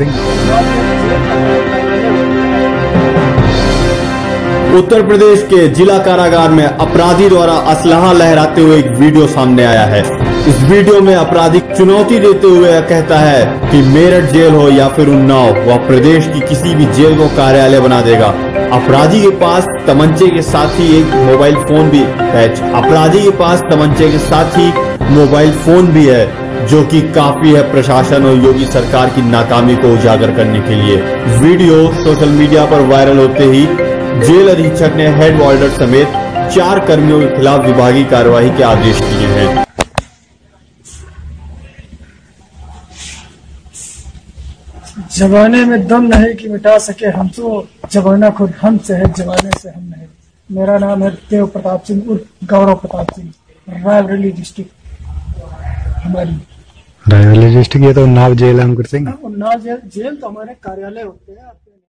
सिंह। उत्तर प्रदेश के जिला कारागार में अपराधी द्वारा असलहा लहराते हुए एक वीडियो सामने आया है। इस वीडियो में अपराधी चुनौती देते हुए कहता है कि मेरठ जेल हो या फिर उन्नाव, वह प्रदेश की किसी भी जेल को कार्यालय बना देगा। अपराधी के पास तमंचे के साथ ही एक मोबाइल फोन भी है। अपराधी के पास तमंचे के साथ ही मोबाइल फोन भी है, जो कि काफी है प्रशासन और योगी सरकार की नाकामी को उजागर करने के लिए। वीडियो सोशल मीडिया पर वायरल होते ही जेल अधीक्षक ने हेड वार्डर समेत 4 कर्मियों के खिलाफ विभागीय कार्यवाही के आदेश दिए हैं। जमाने में दम नहीं कि मिटा सके हम तो, जमाना खुद हमसे है, जमाने से हम नहीं। मेरा नाम है देव प्रताप सिंह उर्फ गौरव प्रताप सिंह, रायबरेली डिस्ट्रिक्ट हमारी। रायबरेली डिस्ट्रिक्ट, ये तो उन्नाव जेल है अंकुर सिंह। उन्नाव जेल तो हमारे कार्यालय होते हैं।